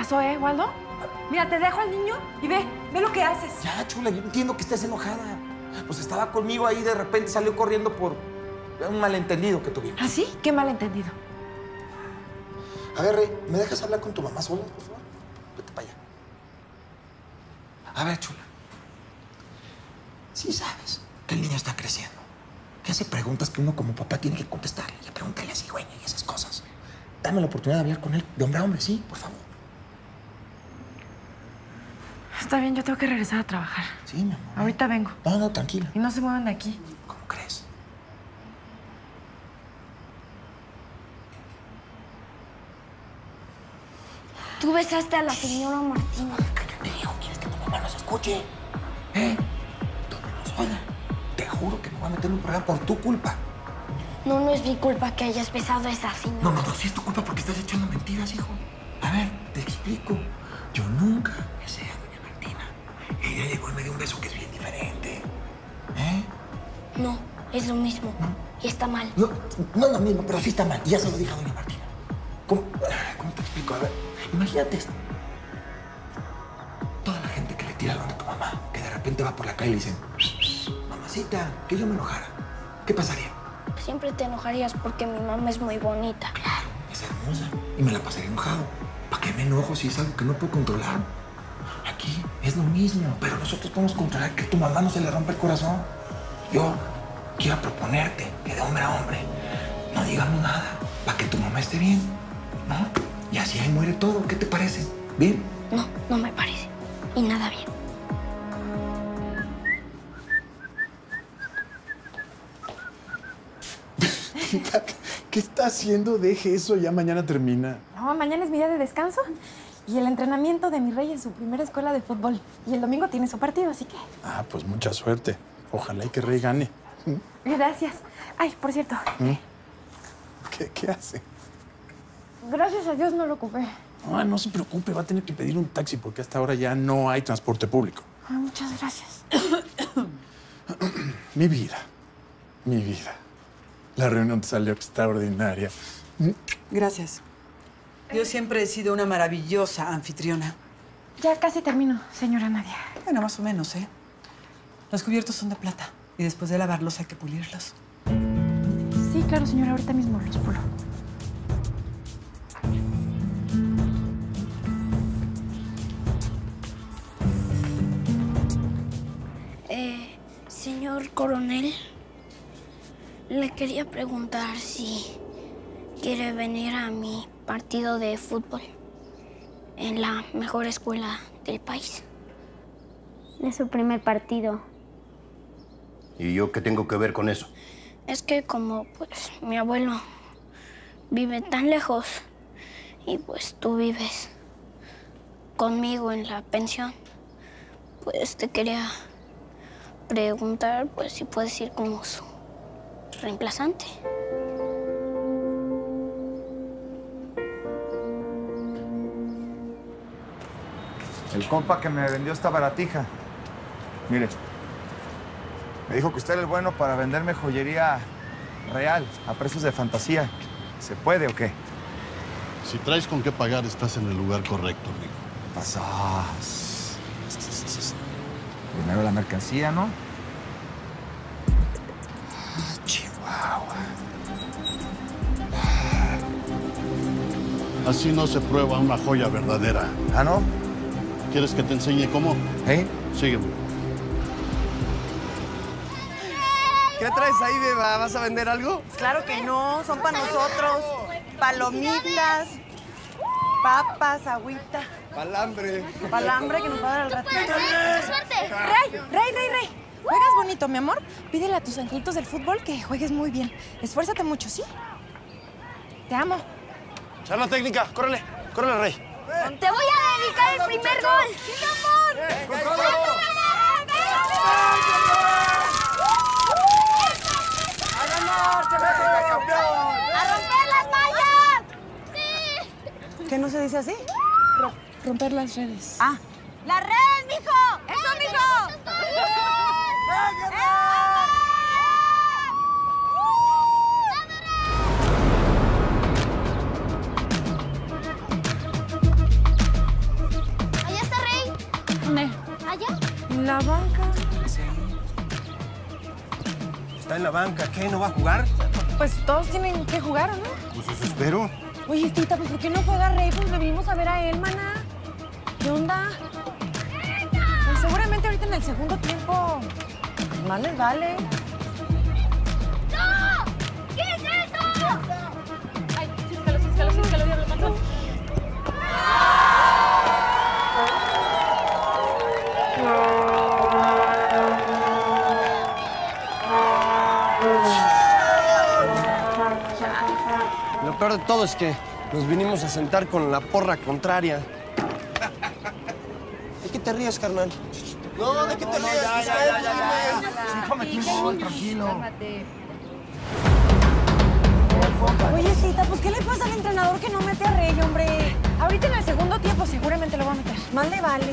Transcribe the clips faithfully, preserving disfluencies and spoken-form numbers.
pasó, ¿eh, Waldo? Mira, te dejo al niño y ve, ve lo que haces. Ya, chula, yo entiendo que estés enojada. Pues estaba conmigo ahí y de repente salió corriendo por un malentendido que tuvimos. ¿Ah, sí? ¿Qué malentendido? A ver, Rey, ¿me dejas hablar con tu mamá sola, por favor? Vete para allá. A ver, chula. Sí sabes que el niño está creciendo. Que hace preguntas que uno como papá tiene que contestarle. Ya pregúntale a cigüeña y esas cosas. Dame la oportunidad de hablar con él de hombre a hombre, sí, por favor. Está bien, yo tengo que regresar a trabajar. Sí, mi amor. Ahorita vengo. No, no, tranquila. Y no se muevan de aquí. ¿Cómo crees? Tú besaste a la señora Martina. Cállate, hijo. ¿Quieres que tu mamá nos escuche? ¿Eh? Donde nos oiga. Te juro que me voy a meter en un programa por tu culpa. No, no es mi culpa que hayas besado a esa señora. No, no, no, sí es tu culpa porque estás echando mentiras, hijo. A ver, te explico. Yo nunca besé a doña Martina. Ella llegó y me dio un beso que es bien diferente. ¿Eh? No, es lo mismo. Y está mal. No, no es lo mismo, pero sí está mal. Y ya se lo dije a doña Martina. ¿Cómo, ¿Cómo te explico? A ver, imagínate esto. Toda la gente que le tira la onda a tu mamá, que de repente va por la calle y le dicen, mamacita, que yo me enojara. ¿Qué pasaría? Siempre te enojarías porque mi mamá es muy bonita. Claro, es hermosa. Y me la pasaría enojado. ¿Para qué me enojo si es algo que no puedo controlar? Aquí es lo mismo, pero nosotros podemos controlar que a tu mamá no se le rompa el corazón. Yo quiero proponerte que de hombre a hombre no digamos nada para que tu mamá esté bien, ¿no? Y así ahí muere todo. ¿Qué te parece? ¿Bien? No, no me parece. Y nada bien. ¿Qué está haciendo? Deje eso, ya mañana termina. No, mañana es mi día de descanso. Y el entrenamiento de mi rey en su primera escuela de fútbol. Y el domingo tiene su partido, así que... Ah, pues mucha suerte. Ojalá y que Rey gane. Gracias. Ay, por cierto. ¿Qué, qué hace? Gracias a Dios no lo ocupé. Ah, no se preocupe, va a tener que pedir un taxi porque hasta ahora ya no hay transporte público. Ay, muchas gracias. Mi vida, mi vida. La reunión te salió extraordinaria. Gracias. Yo siempre he sido una maravillosa anfitriona. Ya casi termino, señora Nadia. Bueno, más o menos, ¿eh? Los cubiertos son de plata y después de lavarlos hay que pulirlos. Sí, claro, señora. Ahorita mismo los pulo. Eh, señor coronel, le quería preguntar si quiere venir a mi partido de fútbol en la mejor escuela del país. Es su primer partido. ¿Y yo qué tengo que ver con eso? Es que como, pues, mi abuelo vive tan lejos y, pues, tú vives conmigo en la pensión, pues, te quería preguntar, pues, si puedes ir como su reemplazante. El compa que me vendió esta baratija. Mire, me dijo que usted era el bueno para venderme joyería real a precios de fantasía. ¿Se puede o qué? Si traes con qué pagar, estás en el lugar correcto, amigo. Pasó. Primero la mercancía, ¿no? Chihuahua. Así no se prueba una joya verdadera. ¿Ah, no? ¿Quieres que te enseñe cómo? ¿Eh? Sígueme. ¿Qué traes ahí, beba? ¿Vas a vender algo? Claro que no, son para nosotros. Palomitas, papas, agüita. Palambre. Palambre que nos va a dar al ratito. ¡Suerte! Rey, Rey, Rey, Rey. Juegas bonito, mi amor. Pídele a tus angelitos del fútbol que juegues muy bien. Esfuérzate mucho, ¿sí? Te amo. Charla técnica, córrele, córrele, Rey. ¡Te voy a dedicar el primer gol! ¡Sí, mi amor! ¡A romper las mallas! ¡Sí! ¿Qué no se dice así? Ro- romper las redes. Ah. ¡Las redes, mijo! ¡Eso, mijo! la banca. Sí. Está en la banca. ¿Qué? ¿No va a jugar? Pues todos tienen que jugar, ¿o no? Pues eso espero. Oye, Tita, pues ¿por qué no juega Rey? Pues le vinimos a ver a él, maná. ¿Qué onda? Pues seguramente ahorita en el segundo tiempo más les vale. ¡No! ¿Qué es eso? Ay, císcalo, císcalo, císcalo, diablo, panzón. Lo peor de todo es que nos vinimos a sentar con la porra contraria. ¿De qué te ríes, carnal? No, ¿de qué te ríes? Ya, ya, ya, ya, ya. Sí, cómete un gol, tranquilo. Oye, Tita, pues ¿qué le pasa al entrenador que no mete a Rey, hombre? Ahorita en el segundo tiempo seguramente lo va a meter. Más le vale.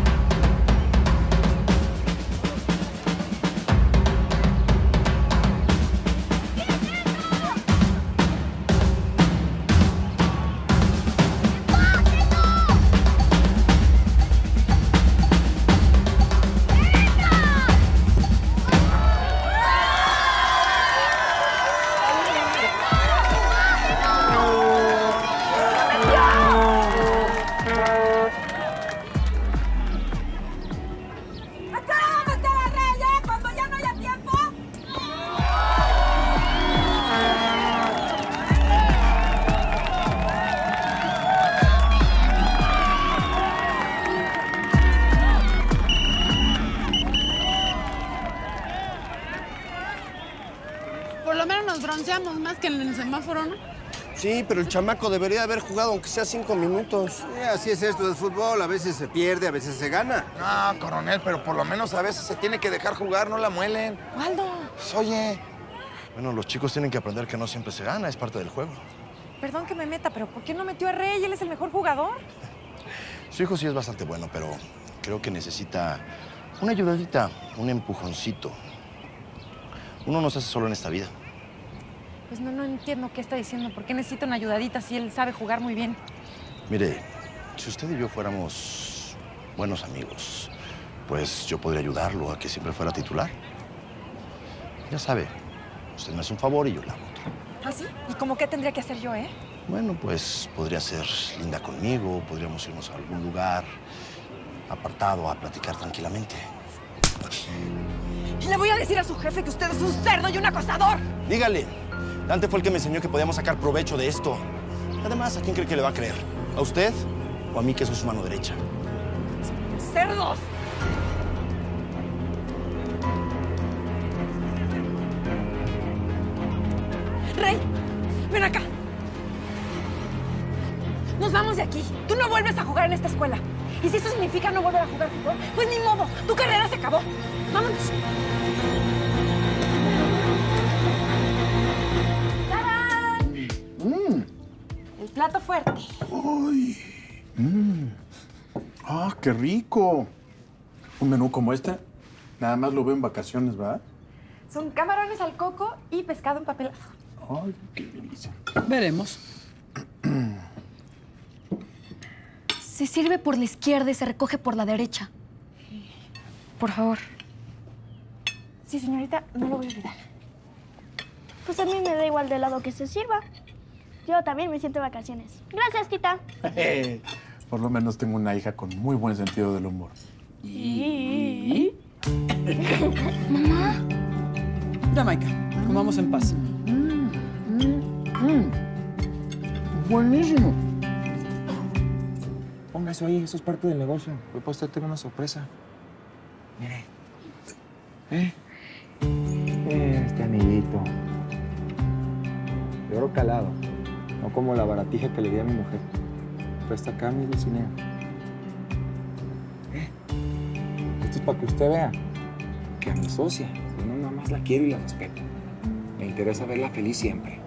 Por lo menos nos bronceamos más que en el semáforo, ¿no? Sí, pero el chamaco debería haber jugado aunque sea cinco minutos. Sí, así es esto del fútbol. A veces se pierde, a veces se gana. No, coronel, pero por lo menos a veces se tiene que dejar jugar, no la muelen. Waldo. Pues, oye. Bueno, los chicos tienen que aprender que no siempre se gana, es parte del juego. Perdón que me meta, pero ¿por qué no metió a Rey? Él es el mejor jugador. Su hijo sí es bastante bueno, pero creo que necesita una ayudadita, un empujoncito. Uno no se hace solo en esta vida. Pues no, no entiendo qué está diciendo. ¿Por qué necesita una ayudadita si él sabe jugar muy bien? Mire, si usted y yo fuéramos buenos amigos, pues yo podría ayudarlo a que siempre fuera titular. Ya sabe, usted me hace un favor y yo le hago otro. ¿Ah, sí? ¿Y cómo qué tendría que hacer yo, eh? Bueno, pues podría ser linda conmigo, podríamos irnos a algún lugar apartado a platicar tranquilamente. Le voy a decir a su jefe que usted es un cerdo y un acosador. Dígale, Dante fue el que me enseñó que podíamos sacar provecho de esto. Además, ¿a quién cree que le va a creer? ¿A usted o a mí que soy su mano derecha? ¡Cerdos! Rey, ven acá. Nos vamos de aquí. Tú no vuelves a jugar en esta escuela. Y si eso significa no volver a jugar fútbol, pues ni modo. Tu carrera se acabó. Vámonos. ¡Tarán! Mm. El plato fuerte. ¡Ay! Mm. ¡Ah, qué rico! Un menú como este, nada más lo veo en vacaciones, ¿verdad? Son camarones al coco y pescado empapelado. ¡Ay, qué delicia! Veremos. Se sirve por la izquierda y se recoge por la derecha. Por favor. Sí, señorita, no lo voy a olvidar. Pues a mí me da igual del lado que se sirva. Yo también me siento de vacaciones. Gracias, tita. Por lo menos tengo una hija con muy buen sentido del humor. ¿Y? Mamá. Ya, Maika, comamos en paz. Mm, mm, mm. Buenísimo. Ponga eso ahí, eso es parte del negocio. Hoy para usted tengo una sorpresa. Mire. ¿Eh? Este anillito. De oro calado. No como la baratija que le di a mi mujer. Presta acá, mi Dulcinea. ¿Eh? Esto es para que usted vea que a mi socia, yo no nada más la quiero y la respeto. Me interesa verla feliz siempre.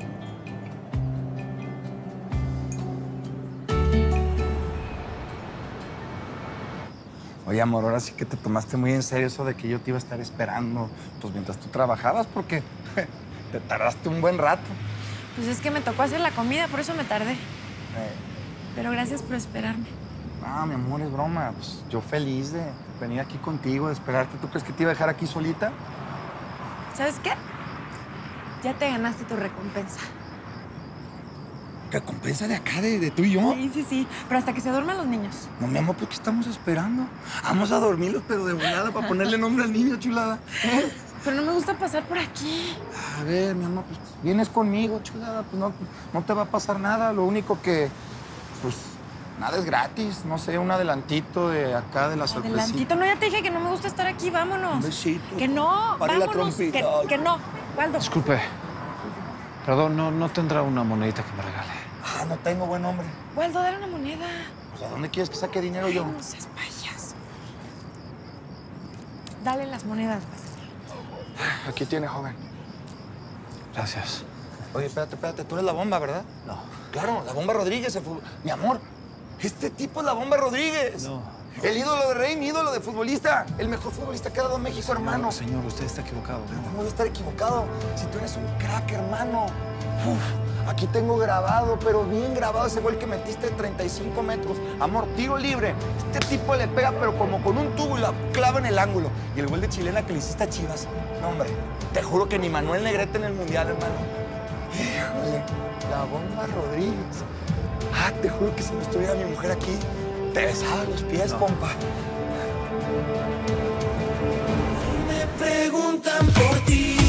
Oye, amor, ahora sí que te tomaste muy en serio eso de que yo te iba a estar esperando, pues mientras tú trabajabas, porque te tardaste un buen rato. Pues es que me tocó hacer la comida, por eso me tardé. Eh, Pero gracias por esperarme. no, mi amor, es broma. Pues yo feliz de, venir aquí contigo, de esperarte. ¿Tú crees que te iba a dejar aquí solita? ¿Sabes qué? Ya te ganaste tu recompensa. ¿Recompensa de acá, de, de tú y yo? Sí, sí, sí. Pero hasta que se duerman los niños. No, mi amor, ¿por qué estamos esperando? Vamos a dormirlos, pero de volada, para ponerle nombre al niño, chulada. ¿Eh? Pero no me gusta pasar por aquí. A ver, mi amor, pues vienes conmigo, chulada. Pues no, no te va a pasar nada. Lo único que, pues, nada es gratis. No sé, un adelantito de acá, de la sorpresita. Adelantito. No, ya te dije que no me gusta estar aquí. Vámonos. Un besito. Que no, Pare la vámonos. Que, trompita. que no. Waldo. Disculpe. Perdón, ¿no, no tendrá una monedita que me regale? Ah, no tengo buen hombre. Waldo, dale una moneda. O sea, ¿dónde quieres que saque dinero yo? Ay, no seas payaso. Dale las monedas, güey. Aquí tiene, joven. Gracias. Oye, espérate, espérate. Tú eres la Bomba, ¿verdad? No. Claro, la Bomba Rodríguez. El fútbol. Mi amor, este tipo es la Bomba Rodríguez. No. El ídolo de Rey, mi ídolo de futbolista. El mejor futbolista que ha dado México, hermano. No, señor, usted está equivocado. ¿Cómo voy a estar equivocado? Si tú eres un crack, hermano. Uf, aquí tengo grabado, pero bien grabado ese gol que metiste de treinta y cinco metros. Amor, tiro libre. Este tipo le pega, pero como con un tubo y la clava en el ángulo. Y el gol de chilena que le hiciste a Chivas. No, hombre, te juro que ni Manuel Negrete en el Mundial, hermano. Híjole, la Bomba Rodríguez. Ah, te juro que si no estuviera mi mujer aquí, te besaba los pies, no. compa. Me preguntan por ti.